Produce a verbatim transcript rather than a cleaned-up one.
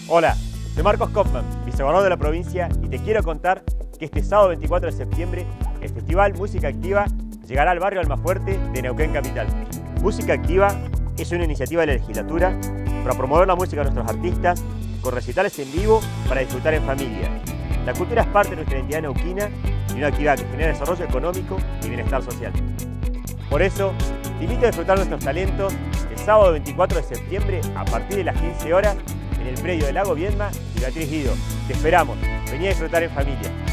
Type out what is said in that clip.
Hola, soy Marcos Kaufman, vicegobernador de la provincia, y te quiero contar que este sábado veinticuatro de septiembre el Festival Música Activa llegará al barrio Almafuerte de Neuquén Capital. Música Activa es una iniciativa de la legislatura para promover la música de nuestros artistas con recitales en vivo para disfrutar en familia. La cultura es parte de nuestra identidad neuquina y una actividad que genera desarrollo económico y bienestar social. Por eso, te invito a disfrutar nuestros talentos el sábado veinticuatro de septiembre a partir de las quince horas en el predio del Lago Viedma y Beatriz Guido. Te esperamos. Vení a disfrutar en familia.